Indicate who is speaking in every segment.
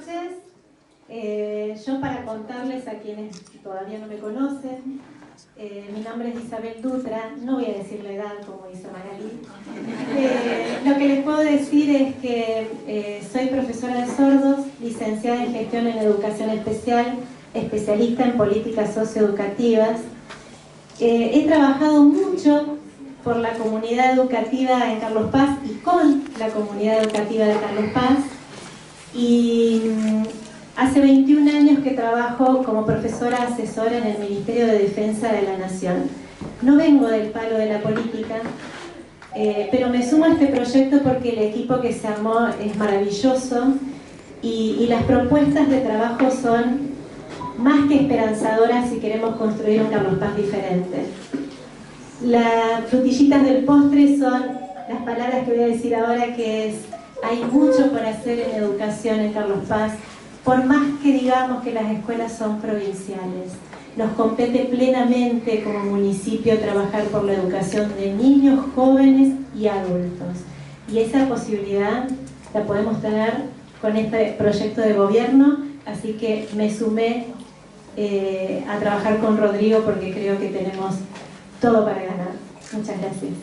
Speaker 1: Yo, para contarles a quienes todavía no me conocen, mi nombre es Isabel Dutra. No voy a decir la edad como hizo Magali. Lo que les puedo decir es que soy profesora de sordos, licenciada en gestión en educación especial, especialista en políticas socioeducativas. He trabajado mucho por la comunidad educativa en Carlos Paz y con la comunidad educativa de Carlos Paz, y hace 21 años que trabajo como profesora asesora en el Ministerio de Defensa de la Nación. No vengo del palo de la política, pero me sumo a este proyecto porque el equipo que se armó es maravilloso y las propuestas de trabajo son más que esperanzadoras si queremos construir un Carlos Paz diferente. Las frutillitas del postre son las palabras que voy a decir ahora, que es: hay mucho por hacer en educación en Carlos Paz, por más que digamos que las escuelas son provinciales. Nos compete plenamente como municipio trabajar por la educación de niños, jóvenes y adultos. Y esa posibilidad la podemos tener con este proyecto de gobierno, así que me sumé a trabajar con Rodrigo porque creo que tenemos todo para ganar. Muchas gracias.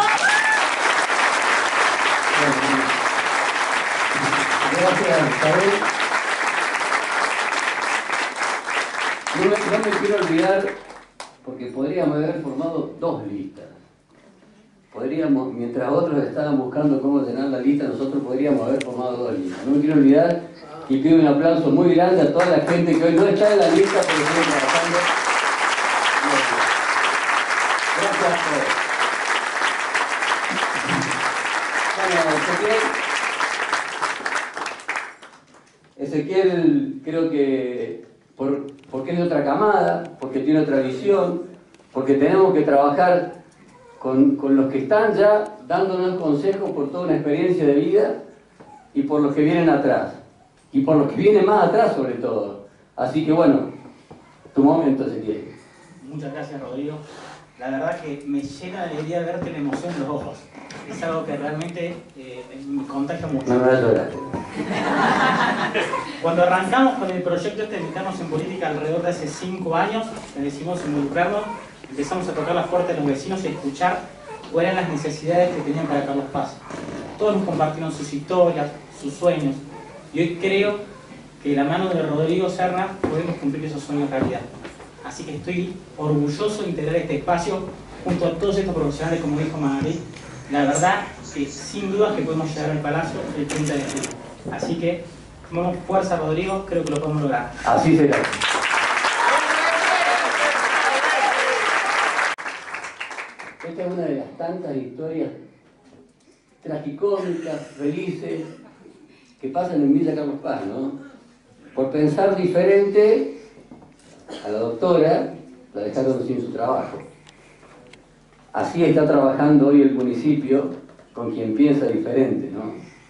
Speaker 2: Gracias, Isabel. No me quiero olvidar, porque podríamos haber formado dos listas. Podríamos, mientras otros estaban buscando cómo llenar la lista, nosotros podríamos haber formado dos listas. No me quiero olvidar, y pido un aplauso muy grande a toda la gente que hoy no está en la lista, pero sigue trabajando. Gracias a todos. Ezequiel creo que porque es de otra camada, porque tiene otra visión, porque tenemos que trabajar con los que están ya dándonos consejos por toda una experiencia de vida y por los que vienen atrás, y por los que vienen más atrás sobre todo. Así que bueno, tu momento, Ezequiel.
Speaker 3: Muchas gracias, Rodrigo. La verdad que me llena de alegría verte la emoción en los ojos. Es algo que realmente me contagia mucho.
Speaker 2: No me vas a llorar.
Speaker 3: Cuando arrancamos con el proyecto de meternos en política alrededor de hace 5 años, decidimos involucrarnos, empezamos a tocar las puertas de los vecinos y a escuchar cuáles eran las necesidades que tenían para Carlos Paz. Todos nos compartieron sus historias, sus sueños, y hoy creo que de la mano de Rodrigo Serna podemos cumplir esos sueños realidad. Así que estoy orgulloso de integrar este espacio junto a todos estos profesionales, como dijo Magali. La verdad que sin duda que podemos llegar al Palacio el 30 de julio. Así que, tomemos fuerza, Rodrigo, creo que lo podemos lograr.
Speaker 2: Así será. Esta es una de las tantas historias tragicómicas, felices, que pasan en Villa Carlos Paz, ¿no? Por pensar diferente, a la doctora la dejaron sin su trabajo. Así está trabajando hoy el municipio con quien piensa diferente, ¿no?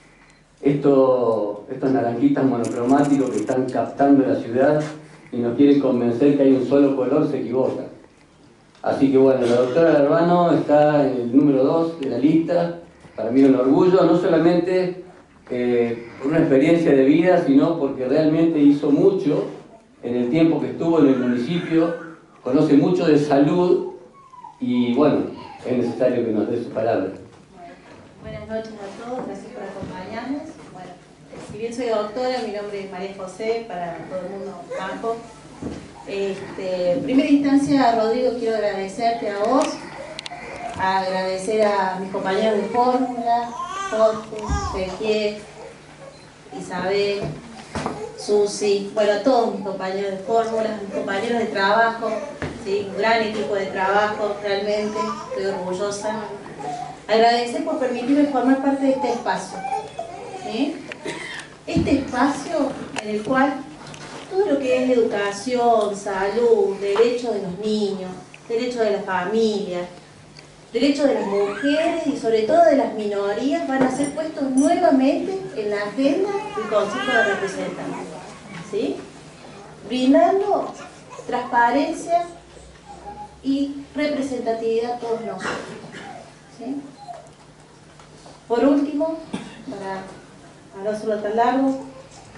Speaker 2: Estos naranjitas monocromáticos que están captando la ciudad y nos quieren convencer que hay un solo color, se equivoca. Así que bueno, la doctora Larbano está en el número 2 de la lista. Para mí es un orgullo, no solamente por una experiencia de vida, sino porque realmente hizo mucho en el tiempo que estuvo en el municipio, conoce mucho de salud y bueno, es necesario que nos dé su palabra.
Speaker 4: Buenas noches a todos, gracias por acompañarnos. Bueno, si bien soy doctora, mi nombre es María José, para todo el mundo campo. En primera instancia, Rodrigo, quiero agradecerte a vos, agradecer a mis compañeros de fórmula, Jorge, Ezequiel, Isabel, Susi, bueno, a todos mis compañeros de fórmula, mis compañeros de trabajo, ¿sí? Un gran equipo de trabajo, realmente, estoy orgullosa. Agradecer por permitirme formar parte de este espacio, ¿sí? Este espacio en el cual todo lo que es educación, salud, derechos de los niños, derechos de las familias, derechos de las mujeres y sobre todo de las minorías van a ser puestos nuevamente en la agenda del Consejo de Representantes, ¿sí? Brindando transparencia y representatividad a todos nosotros, ¿sí? Por último, para no hacerlo tan largo,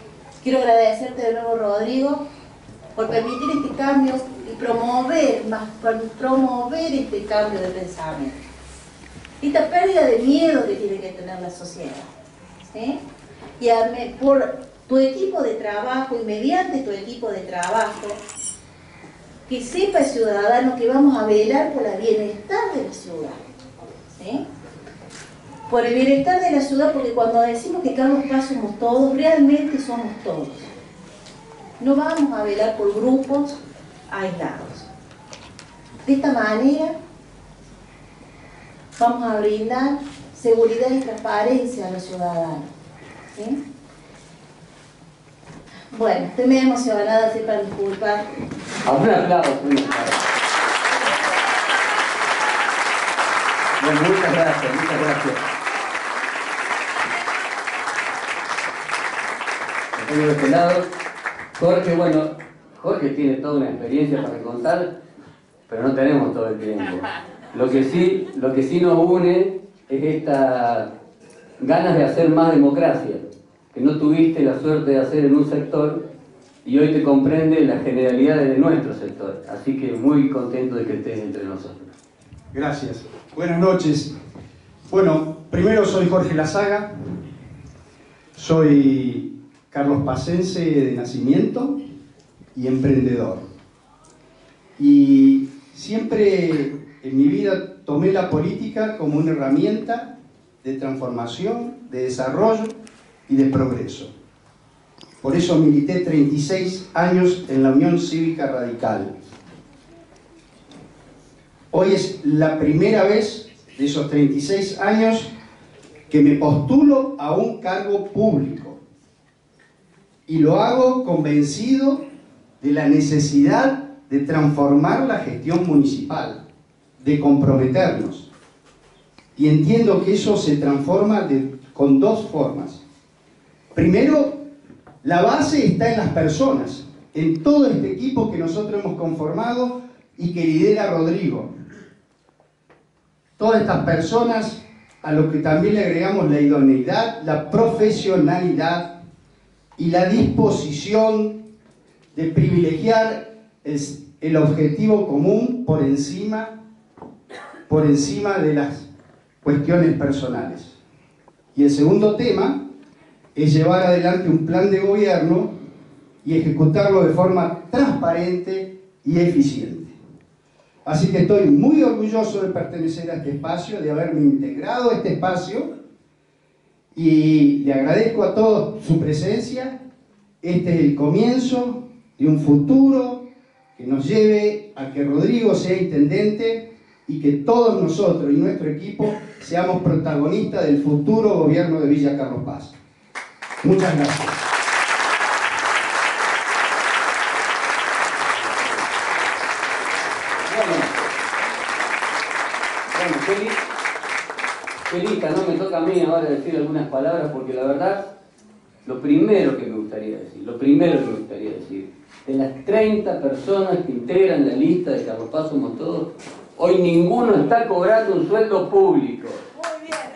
Speaker 4: Quiero agradecerte de nuevo, Rodrigo, por permitir este cambio y promover este cambio de pensamiento. Esta pérdida de miedo que tiene que tener la sociedad. ¿Sí? Y por tu equipo de trabajo y mediante tu equipo de trabajo, que sepa el ciudadano que vamos a velar por el bienestar de la ciudad. ¿Sí? Por el bienestar de la ciudad, porque cuando decimos que Carlos Paz somos todos, realmente somos todos. No vamos a velar por grupos aislados. De esta manera vamos a brindar seguridad y transparencia a los ciudadanos. ¿Sí? Bueno, estoy medio emocionada, así para disculpar.
Speaker 2: Un aplauso, un aplauso. Bueno, muchas gracias, muchas gracias. Estoy de este lado. Jorge, bueno, Jorge tiene toda una experiencia para contar, pero no tenemos todo el tiempo. Lo que sí nos une es esta ganas de hacer más democracia, que no tuviste la suerte de hacer en un sector y hoy te comprende la generalidad de nuestro sector. Así que muy contento de que estés entre nosotros.
Speaker 5: Gracias. Buenas noches. Bueno, primero soy Jorge Lazaga, soy carlospacense de nacimiento y emprendedor. Y siempre en mi vida tomé la política como una herramienta de transformación, de desarrollo y de progreso. Por eso milité 36 años en la Unión Cívica Radical. Hoy es la primera vez de esos 36 años que me postulo a un cargo público. Y lo hago convencido de la necesidad de transformar la gestión municipal, de comprometernos. Y entiendo que eso se transforma con dos formas. Primero, la base está en las personas, en todo este equipo que nosotros hemos conformado y que lidera Rodrigo. Todas estas personas, a lo que también le agregamos la idoneidad, la profesionalidad y la disposición de privilegiar el objetivo común por encima de las cuestiones personales. Y el segundo tema es llevar adelante un plan de gobierno y ejecutarlo de forma transparente y eficiente. Así que estoy muy orgulloso de pertenecer a este espacio, de haberme integrado a este espacio, y le agradezco a todos su presencia. Este es el comienzo de un futuro que nos lleve a que Rodrigo sea intendente y que todos nosotros y nuestro equipo seamos protagonistas del futuro gobierno de Villa Carlos Paz. Muchas gracias.
Speaker 2: Bueno, qué lista, ¿no? Me toca a mí ahora decir algunas palabras, porque la verdad, lo primero que me gustaría decir, de las 30 personas que integran la lista de Carlos Paz Somos Todos, hoy ninguno está cobrando un sueldo público.
Speaker 4: Muy bien,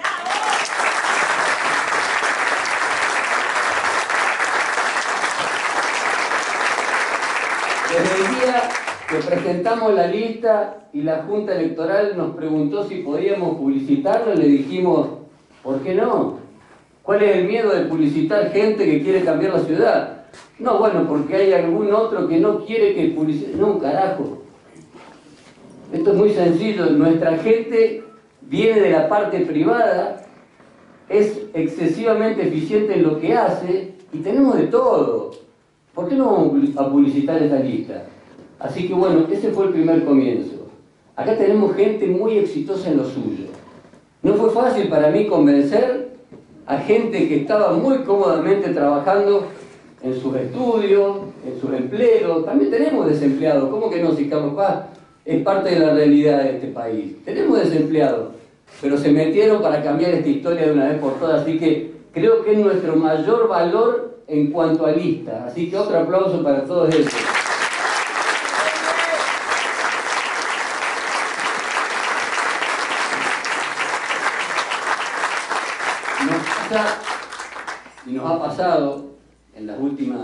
Speaker 2: Desde el día que presentamos la lista y la Junta Electoral nos preguntó si podíamos publicitarlo, le dijimos, ¿por qué no? ¿Cuál es el miedo de publicitar gente que quiere cambiar la ciudad? No, bueno, porque hay algún otro que no quiere que publicite. No, carajo. Esto es muy sencillo. Nuestra gente viene de la parte privada, es excesivamente eficiente en lo que hace y tenemos de todo. ¿Por qué no vamos a publicitar esa lista? Así que bueno, ese fue el primer comienzo. Acá tenemos gente muy exitosa en lo suyo. No fue fácil para mí convencer a gente que estaba muy cómodamente trabajando en sus estudios, en sus empleos. También tenemos desempleados. ¿Cómo que no? Si Carlos Paz es parte de la realidad de este país. Tenemos desempleados, pero se metieron para cambiar esta historia de una vez por todas. Así que creo que es nuestro mayor valor en cuanto a lista. Así que otro aplauso para todos ellos. Y nos ha pasado en los últimos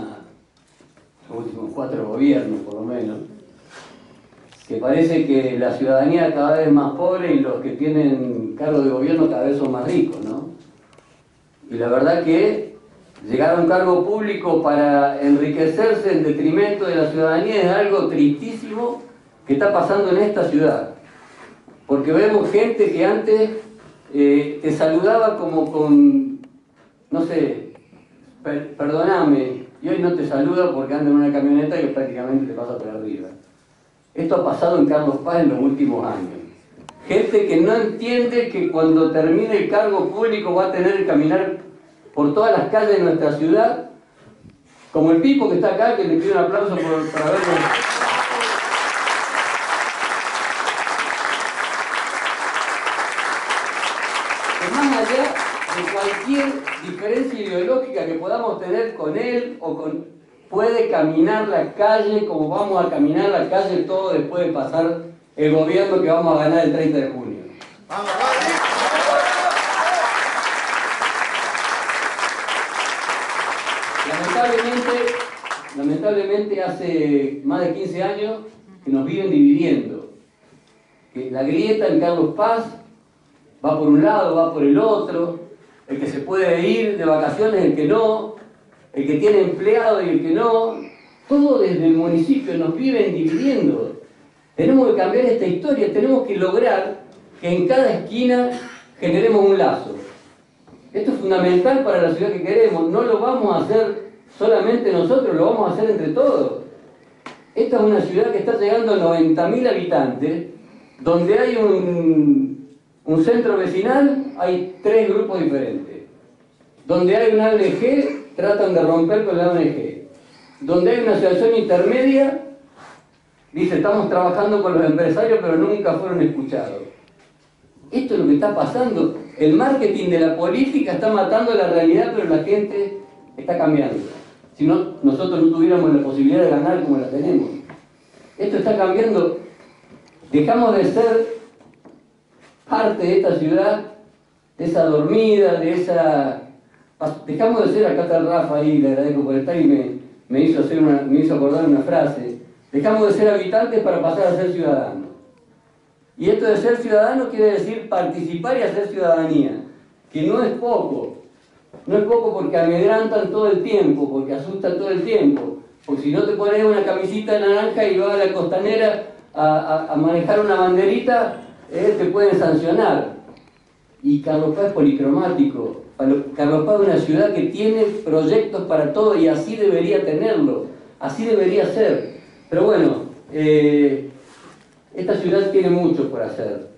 Speaker 2: 4 gobiernos por lo menos, que parece que la ciudadanía cada vez es más pobre y los que tienen cargo de gobierno cada vez son más ricos, ¿no? Y la verdad que llegar a un cargo público para enriquecerse en detrimento de la ciudadanía es algo tristísimo que está pasando en esta ciudad. Porque vemos gente que antes te saludaba como con, no sé, perdóname, y hoy no te saluda porque anda en una camioneta que prácticamente te pasa por arriba. Esto ha pasado en Carlos Paz en los últimos años. Gente que no entiende que cuando termine el cargo público va a tener que caminar por todas las calles de nuestra ciudad, como el Pipo que está acá, que le pido un aplauso por haberlo. Que más allá de cualquier diferencia ideológica que podamos tener con él o con... puede caminar la calle como vamos a caminar la calle todo después de pasar el gobierno que vamos a ganar el 30 de junio. Lamentablemente hace más de 15 años que nos viven dividiendo. Que la grieta en Carlos Paz va por un lado, va por el otro, el que se puede ir de vacaciones, el que no, el que tiene empleado y el que no, todo desde el municipio nos viven dividiendo. Tenemos que cambiar esta historia, tenemos que lograr que en cada esquina generemos un lazo. Esto es fundamental para la ciudad que queremos, no lo vamos a hacer solamente nosotros, lo vamos a hacer entre todos. Esta es una ciudad que está llegando a 90.000 habitantes, donde hay un centro vecinal, hay 3 grupos diferentes. Donde hay una ONG, tratan de romper con la ONG. Donde hay una asociación intermedia, dice, estamos trabajando con los empresarios, pero nunca fueron escuchados. Esto es lo que está pasando. El marketing de la política está matando la realidad, pero la gente está cambiando. Si no, nosotros no tuviéramos la posibilidad de ganar como la tenemos. Esto está cambiando. Dejamos de ser parte de esta ciudad, de esa dormida, de esa... Dejamos de ser, acá está Rafa ahí, le agradezco por estar y me hizo acordar una frase. Dejamos de ser habitantes para pasar a ser ciudadanos. Y esto de ser ciudadano quiere decir participar y hacer ciudadanía, que no es poco. No es poco porque amedrantan todo el tiempo, porque asustan todo el tiempo. Porque si no te pones una camisita naranja y vas a la costanera a manejar una banderita, te pueden sancionar. Y Carlos Paz es policromático. Carlos Paz es una ciudad que tiene proyectos para todo y así debería tenerlo, así debería ser. Pero bueno, esta ciudad tiene mucho por hacer,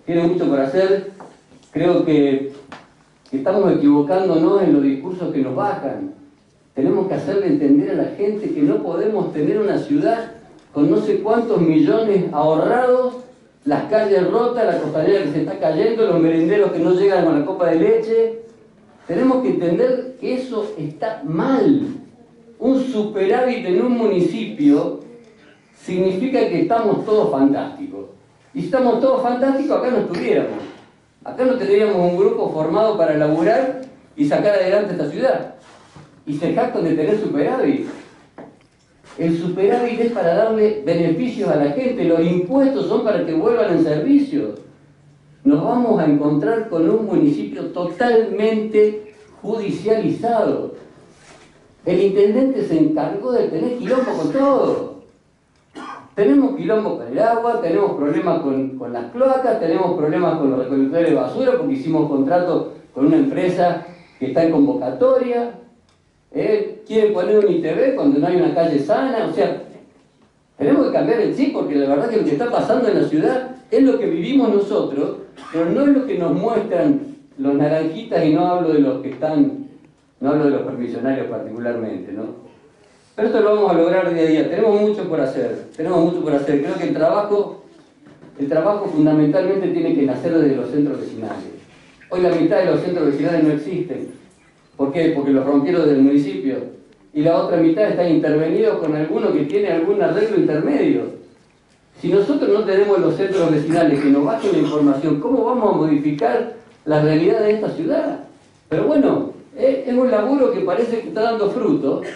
Speaker 2: Creo que estamos equivocándonos en los discursos que nos bajan. Tenemos que hacerle entender a la gente que no podemos tener una ciudad con no sé cuántos millones ahorrados, las calles rotas, la costanera que se está cayendo, los merenderos que no llegan con la copa de leche. Tenemos que entender que eso está mal. Un superávit en un municipio significa que estamos todos fantásticos. Y si estamos todos fantásticos, acá no estuviéramos. Acá no tendríamos un grupo formado para laburar y sacar adelante esta ciudad. Y se jactan de tener superávit. El superávit es para darle beneficios a la gente. Los impuestos son para que vuelvan en servicio. Nos vamos a encontrar con un municipio totalmente judicializado. El intendente se encargó de tener quilombo con todo. Tenemos quilombo con el agua, tenemos problemas con las cloacas, tenemos problemas con los recolectores de basura porque hicimos contrato con una empresa que está en convocatoria. Quieren poner un ITV cuando no hay una calle sana. O sea, tenemos que cambiar el chip porque la verdad que lo que está pasando en la ciudad es lo que vivimos nosotros, pero no es lo que nos muestran los naranjitas, y no hablo de los que están, no hablo de los permisionarios particularmente, ¿no? Pero esto lo vamos a lograr día a día. Tenemos mucho por hacer. Creo que el trabajo fundamentalmente tiene que nacer desde los centros vecinales. Hoy la mitad de los centros vecinales no existen. ¿Por qué? Porque los rompieron del municipio. Y la otra mitad están intervenidos con alguno que tiene algún arreglo intermedio. Si nosotros no tenemos los centros vecinales que nos bajen la información, ¿cómo vamos a modificar la realidad de esta ciudad? Pero bueno, es un laburo que parece que está dando fruto,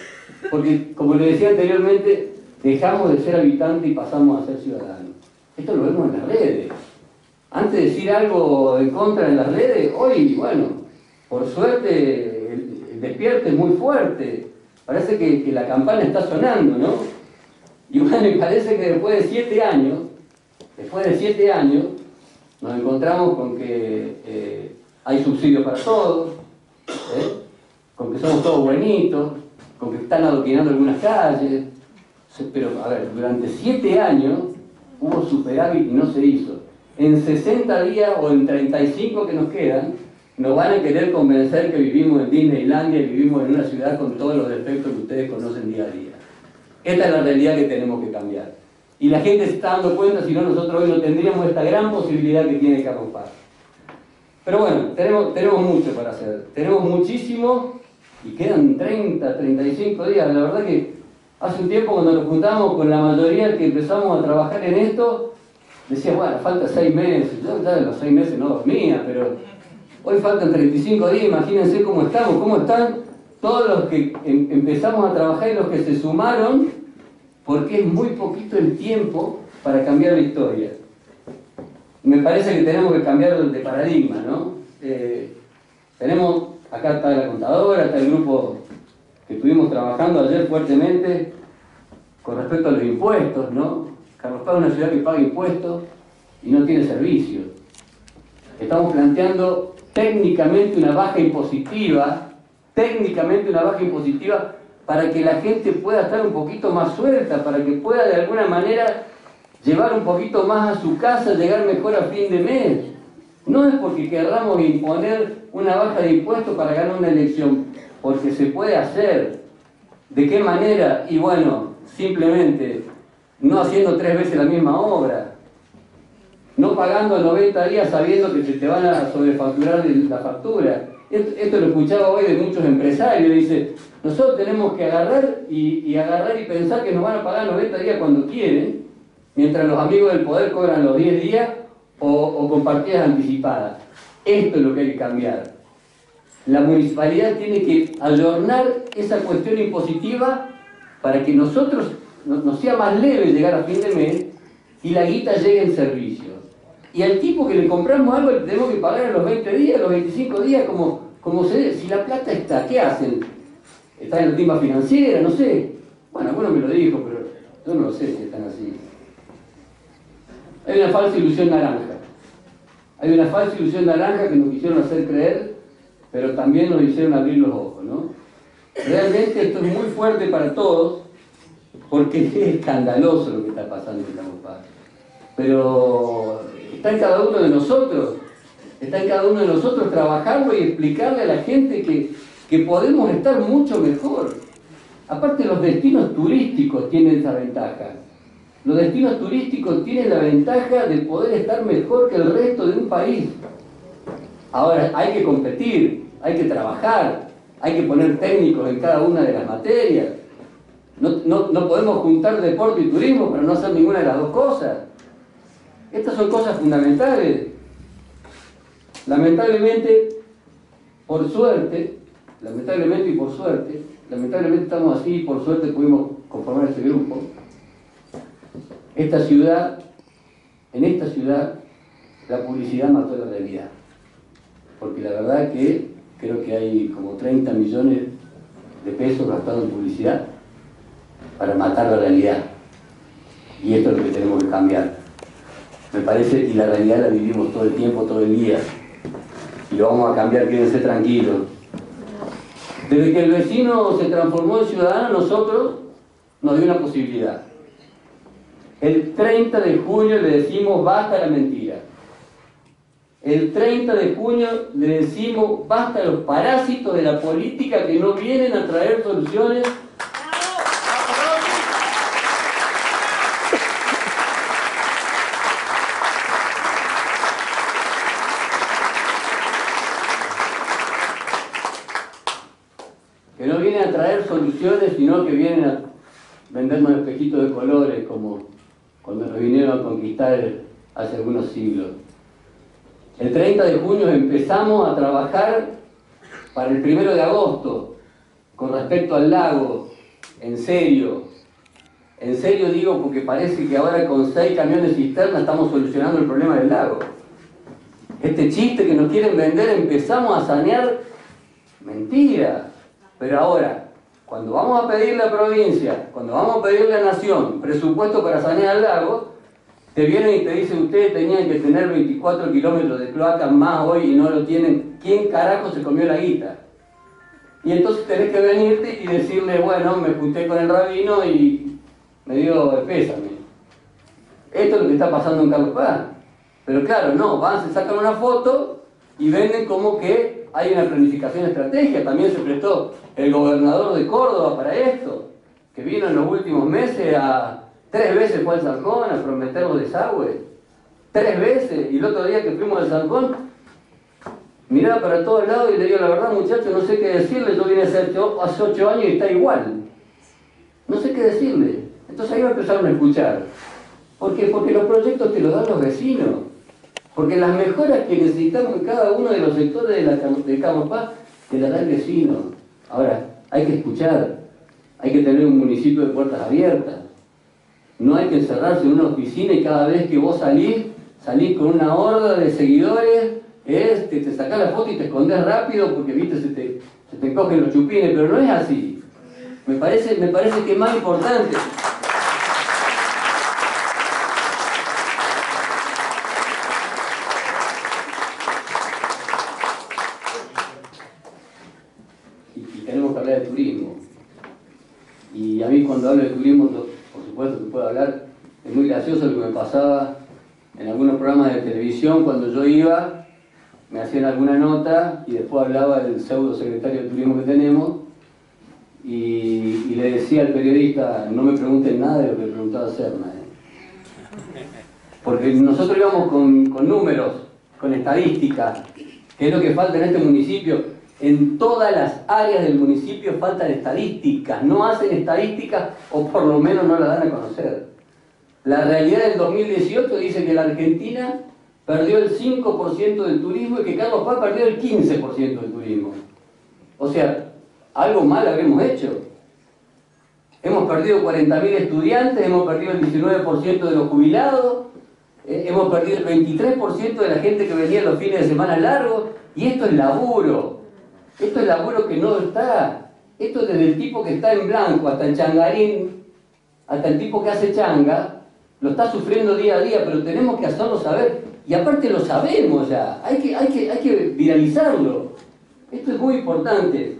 Speaker 2: porque como le decía anteriormente, dejamos de ser habitantes y pasamos a ser ciudadanos. Esto lo vemos en las redes. Antes de decir algo en contra en las redes, hoy, bueno, por suerte el despierte es muy fuerte. Parece que la campana está sonando, ¿no? Y bueno, me parece que después de 7 años, nos encontramos con que hay subsidios para todos, con que somos todos buenitos, con que están adoquinando algunas calles. Pero, a ver, durante 7 años hubo superávit y no se hizo. En 60 días o en 35 que nos quedan, nos van a querer convencer que vivimos en Disneylandia y vivimos en una ciudad con todos los defectos que ustedes conocen día a día. Esta es la realidad que tenemos que cambiar. Y la gente se está dando cuenta, si no nosotros hoy no tendríamos esta gran posibilidad que tiene Carlos Paz. Pero bueno, tenemos mucho para hacer. Tenemos muchísimo y quedan 30, 35 días. La verdad que hace un tiempo cuando nos juntamos con la mayoría que empezamos a trabajar en esto, decía, bueno, falta 6 meses. Yo ya de los 6 meses no dormía, pero hoy faltan 35 días. Imagínense cómo estamos, cómo están todos los que empezamos a trabajar y los que se sumaron, porque es muy poquito el tiempo para cambiar la historia. Me parece que tenemos que cambiar de paradigma, ¿no? Tenemos, acá está la contadora, está el grupo que estuvimos trabajando ayer fuertemente con respecto a los impuestos, ¿no? Carlos Paz es una ciudad que paga impuestos y no tiene servicios. Estamos planteando técnicamente una baja impositiva, para que la gente pueda estar un poquito más suelta, para que pueda de alguna manera llevar un poquito más a su casa, llegar mejor a fin de mes. No es porque querramos imponer una baja de impuestos para ganar una elección, porque se puede hacer. ¿De qué manera? Y bueno, simplemente no haciendo 3 veces la misma obra, no pagando a 90 días sabiendo que se te van a sobrefacturar la factura. Esto lo escuchaba hoy de muchos empresarios, dice, nosotros tenemos que agarrar y pensar que nos van a pagar 90 días cuando quieren, mientras los amigos del poder cobran los 10 días o con partidas anticipadas. Esto es lo que hay que cambiar. La municipalidad tiene que ayornar esa cuestión impositiva para que nosotros nos sea más leve llegar a fin de mes y la guita llegue en servicio. Y al tipo que le compramos algo le tenemos que pagar a los 20 días, a los 25 días, como se debe. Si la plata está, ¿qué hacen? ¿Está en la timba financiera? No sé. Bueno, alguno me lo dijo, pero yo no lo sé si están así. Hay una falsa ilusión naranja. Hay una falsa ilusión naranja que nos quisieron hacer creer, pero también nos hicieron abrir los ojos, ¿no? Realmente esto es muy fuerte para todos, porque es escandaloso lo que está pasando en Carlos Paz. Pero está en cada uno de nosotros, trabajarlo y explicarle a la gente que podemos estar mucho mejor. Aparte, los destinos turísticos tienen esa ventaja. Los destinos turísticos tienen la ventaja de poder estar mejor que el resto de un país. Ahora, hay que competir, hay que trabajar, hay que poner técnicos en cada una de las materias. No podemos juntar deporte y turismo para no hacer ninguna de las dos cosas. Estas son cosas fundamentales. Lamentablemente estamos así, por suerte pudimos conformar este grupo. En esta ciudad, la publicidad mató la realidad. Porque la verdad que creo que hay como 30 millones de pesos gastados en publicidad para matar la realidad. Y esto es lo que tenemos que cambiar. Me parece, y la realidad la vivimos todo el tiempo, todo el día. Y lo vamos a cambiar, quédense tranquilos. Desde que el vecino se transformó en ciudadano, nosotros nos dio una posibilidad. El 30 de junio le decimos basta la mentira. El 30 de junio le decimos basta a los parásitos de la política que no vienen a traer soluciones. Que no vienen a traer soluciones, sino que vienen a vendernos espejitos de colores, como cuando nos vinieron a conquistar hace algunos siglos. El 30 de junio empezamos a trabajar para el 1 de agosto con respecto al lago. en serio digo, porque parece que ahora con 6 camiones cisterna estamos solucionando el problema del lago. Este chiste que nos quieren vender, empezamos a sanear, mentira. Pero ahora, cuando vamos a pedirle a la provincia, cuando vamos a pedirle a la nación presupuesto para sanear el lago, te vienen y te dicen, ustedes tenían que tener 24 kilómetros de cloacas más hoy y no lo tienen. ¿Quién carajo se comió la guita? Y entonces tenés que venirte y decirle, bueno, me junté con el rabino y me dio el pésame. Esto es lo que está pasando en Carlos Paz. Pero claro, no, van, se sacan una foto y venden como que hay una planificación estratégica. También se prestó el gobernador de Córdoba para esto, que vino en los últimos meses 3 veces fue al Zanjón a prometer los desagües. 3 veces. Y el otro día que fuimos al Zanjón, miraba para todos lados y le digo, la verdad muchachos, no sé qué decirle, yo vine hace 8 años y está igual. No sé qué decirle. Entonces ahí me empezaron a escuchar. ¿Por qué? Porque los proyectos te los dan los vecinos. Porque las mejoras que necesitamos en cada uno de los sectores de Carlos Paz, te las da el vecino. Ahora, hay que escuchar. Hay que tener un municipio de puertas abiertas. No hay que encerrarse en una oficina y cada vez que vos salís con una horda de seguidores, te sacás la foto y te escondés rápido porque, viste, se te encogen los chupines, pero no es así. Me parece que es más importante. Y tenemos que hablar de turismo. Y a mí cuando hablo de turismo, por supuesto que puedo hablar, es muy gracioso lo que me pasaba en algunos programas de televisión cuando yo iba, me hacían alguna nota y después hablaba del pseudo secretario de turismo que tenemos y le decía al periodista, no me pregunten nada de lo que preguntaba Serna. Porque nosotros íbamos con números, con estadísticas, que es lo que falta en este municipio. En todas las áreas del municipio faltan estadísticas, no hacen estadísticas o por lo menos no las dan a conocer. La realidad del 2018 dice que la Argentina perdió el 5% del turismo y que Carlos Paz perdió el 15% del turismo. O sea, algo mal habremos hecho. Hemos perdido 40.000 estudiantes, hemos perdido el 19% de los jubilados, hemos perdido el 23% de la gente que venía los fines de semana largos, y esto es laburo. Esto es laburo que no está. Esto es desde el tipo que está en blanco hasta el changarín, hasta el tipo que hace changa, lo está sufriendo día a día, pero tenemos que hacerlo saber. Y aparte lo sabemos ya, hay que viralizarlo. Esto es muy importante.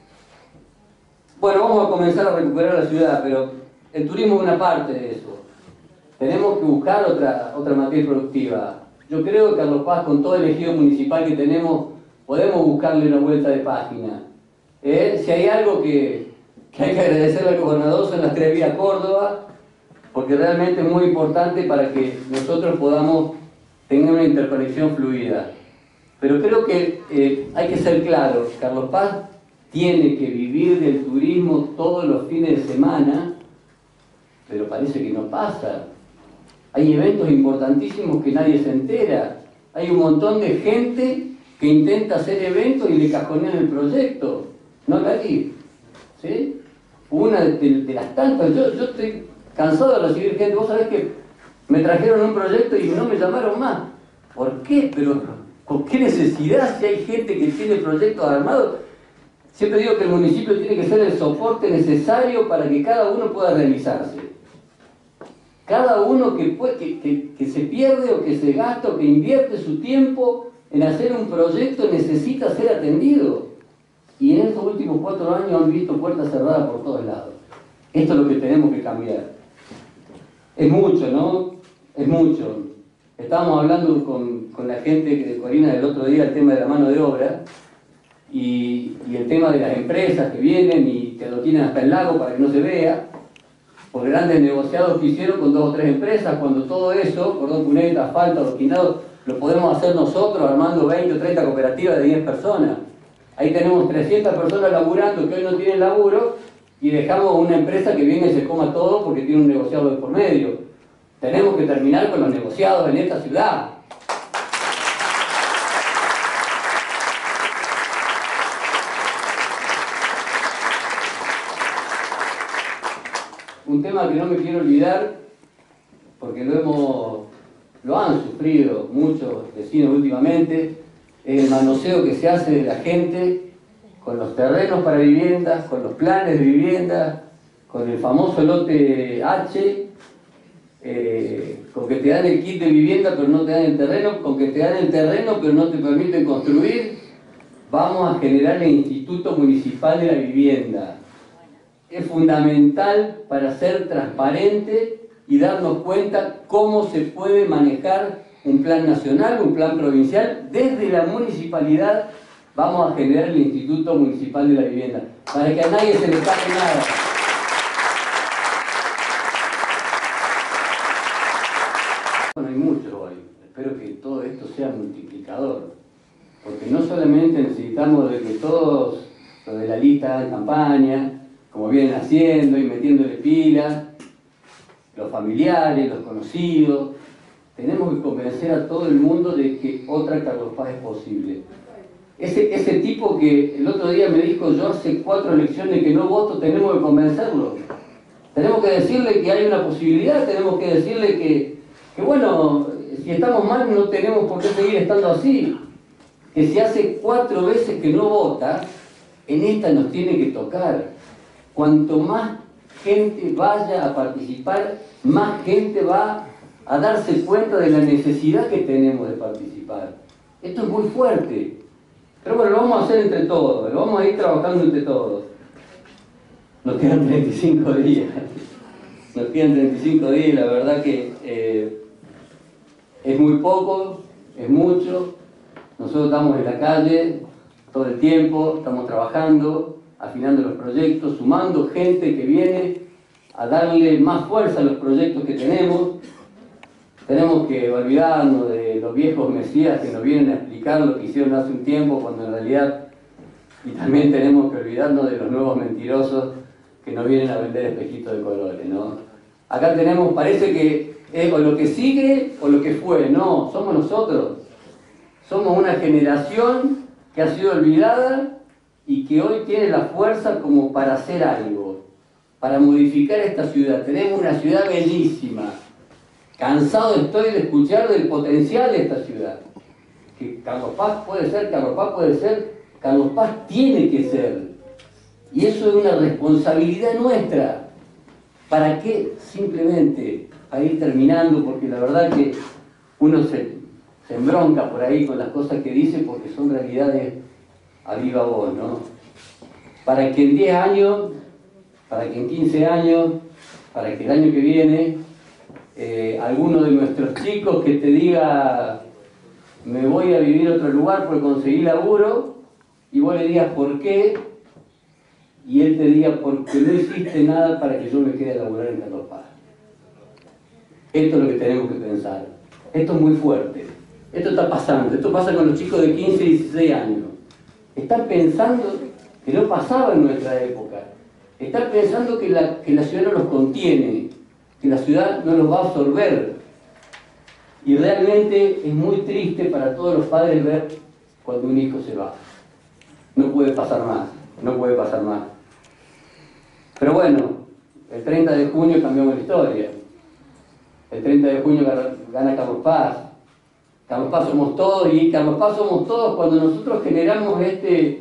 Speaker 2: Bueno, vamos a comenzar a recuperar la ciudad, pero el turismo es una parte de eso. Tenemos que buscar otra matriz productiva. Yo creo que Carlos Paz, con todo el ejido municipal que tenemos, podemos buscarle una vuelta de página. Si hay algo que hay que agradecerle al gobernador son las 3 vías Córdoba, porque realmente es muy importante para que nosotros podamos tener una interconexión fluida. Pero creo que hay que ser claros, Carlos Paz tiene que vivir del turismo todos los fines de semana, pero parece que no pasa. Hay eventos importantísimos que nadie se entera. Hay un montón de gente que intenta hacer eventos y le cajonean el proyecto. No la vi. ¿Sí? Una de las tantas. Yo estoy cansado de recibir gente. Vos sabés que me trajeron un proyecto y no me llamaron más. ¿Por qué? Pero ¿con qué necesidad si hay gente que tiene proyectos armados? Siempre digo que el municipio tiene que ser el soporte necesario para que cada uno pueda realizarse. Cada uno que se pierde o que se gasta o que invierte su tiempo en hacer un proyecto necesita ser atendido. Y en estos últimos 4 años han visto puertas cerradas por todos lados. Esto es lo que tenemos que cambiar. Es mucho, ¿no? Es mucho. Estábamos hablando con la gente de Corina el otro día el tema de la mano de obra y el tema de las empresas que vienen y que lo tienen hasta el lago para que no se vea, por grandes negociados que hicieron con 2 o 3 empresas, cuando todo eso, cordón cuneta, asfalto, adoquinado, lo podemos hacer nosotros armando 20 o 30 cooperativas de 10 personas. Ahí tenemos 300 personas laburando que hoy no tienen laburo y dejamos una empresa que viene y se coma todo porque tiene un negociado de por medio. Tenemos que terminar con los negociados en esta ciudad. un tema que no me quiero olvidar, porque lo han sufrido muchos vecinos últimamente, es el manoseo que se hace de la gente con los terrenos para viviendas, con los planes de vivienda, con el famoso lote H, con que te dan el kit de vivienda pero no te dan el terreno, con que te dan el terreno pero no te permiten construir. Vamos a generar el Instituto Municipal de la Vivienda. Es fundamental para ser transparente y darnos cuenta cómo se puede manejar un plan nacional, un plan provincial. Desde la municipalidad vamos a generar el Instituto Municipal de la Vivienda, para que a nadie se le escape nada. Bueno, hay mucho hoy. Espero que todo esto sea multiplicador. Porque no solamente necesitamos de que todos los de la lista hagan campaña, como vienen haciendo y metiéndole pilas, los familiares, los conocidos, tenemos que convencer a todo el mundo de que otra Carlos Paz es posible. Ese tipo que el otro día me dijo, yo hace 4 elecciones que no voto, tenemos que convencerlo. Tenemos que decirle que hay una posibilidad, tenemos que decirle que bueno, si estamos mal no tenemos por qué seguir estando así. Que si hace 4 veces que no vota, en esta nos tiene que tocar. Cuanto más gente vaya a participar, más gente va a darse cuenta de la necesidad que tenemos de participar. Esto es muy fuerte. Pero bueno, lo vamos a hacer entre todos, lo vamos a ir trabajando entre todos. Nos quedan 35 días. Nos quedan 35 días y la verdad que es muy poco, es mucho. Nosotros estamos en la calle todo el tiempo, estamos trabajando, afinando los proyectos, sumando gente que viene a darle más fuerza a los proyectos que tenemos. Tenemos que olvidarnos de los viejos mesías que nos vienen a explicar lo que hicieron hace un tiempo, cuando en realidad, y también tenemos que olvidarnos de los nuevos mentirosos que nos vienen a vender espejitos de colores, ¿no? Acá tenemos, parece que es o lo que sigue o lo que fue. No, somos nosotros. Somos una generación que ha sido olvidada y que hoy tiene la fuerza como para hacer algo, para modificar esta ciudad. Tenemos una ciudad bellísima. Cansado estoy de escuchar del potencial de esta ciudad. Que Carlos Paz puede ser, Carlos Paz puede ser, Carlos Paz tiene que ser. Y eso es una responsabilidad nuestra. ¿Para qué? Simplemente, para ir terminando, porque la verdad que uno se embronca por ahí con las cosas que dice porque son realidades a viva voz, ¿no? Para que en 10 años, para que en 15 años, para que el año que viene, alguno de nuestros chicos que te diga me voy a vivir a otro lugar porque conseguí laburo, y vos le digas ¿por qué? Y él te diga porque no hiciste nada para que yo me quede a laburar en Carlos Paz. Esto es lo que tenemos que pensar. Esto es muy fuerte. Esto está pasando. Esto pasa con los chicos de 15 y 16 años. Están pensando que no pasaba en nuestra época. Están pensando que la ciudad no los contiene, que la ciudad no los va a absorber. Y realmente es muy triste para todos los padres ver cuando un hijo se va. No puede pasar más, no puede pasar más. Pero bueno, el 30 de junio cambiamos la historia. El 30 de junio gana Carlos Paz. Carlos Paz somos todos, y Carlos Paz somos todos cuando nosotros generamos este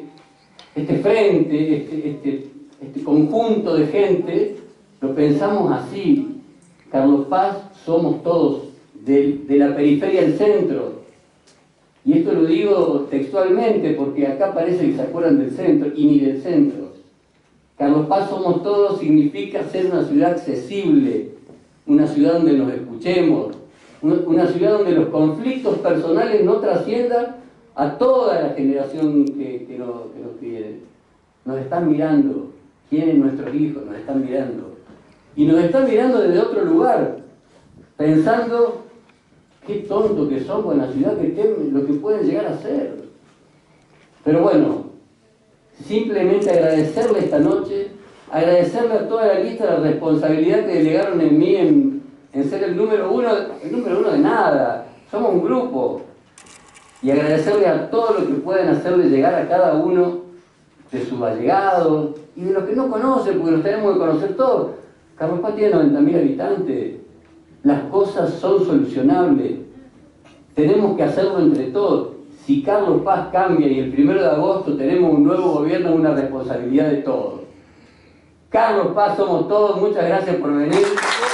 Speaker 2: frente, este conjunto de gente, lo pensamos así. Carlos Paz somos todos, de la periferia al centro. Y esto lo digo textualmente porque acá parece que se acuerdan del centro, y ni del centro. Carlos Paz somos todos significa ser una ciudad accesible, una ciudad donde nos escuchemos, una ciudad donde los conflictos personales no trasciendan a toda la generación que nos quiere. Nos están mirando. ¿Quiénes nuestros hijos? Nos están mirando. Y nos están mirando desde otro lugar, pensando qué tonto que son con la ciudad que temen, lo que pueden llegar a ser. Pero bueno, simplemente agradecerle esta noche, agradecerle a toda la lista la responsabilidad que delegaron en mí en ser el número uno de nada. Somos un grupo. Y agradecerle a todo lo que pueden hacerle llegar a cada uno de sus allegados y de los que no conocen, porque los tenemos que conocer todos. Carlos Paz tiene 90.000 habitantes. Las cosas son solucionables. Tenemos que hacerlo entre todos. Si Carlos Paz cambia y el 1 de agosto tenemos un nuevo gobierno, es una responsabilidad de todos. Carlos Paz somos todos. Muchas gracias por venir.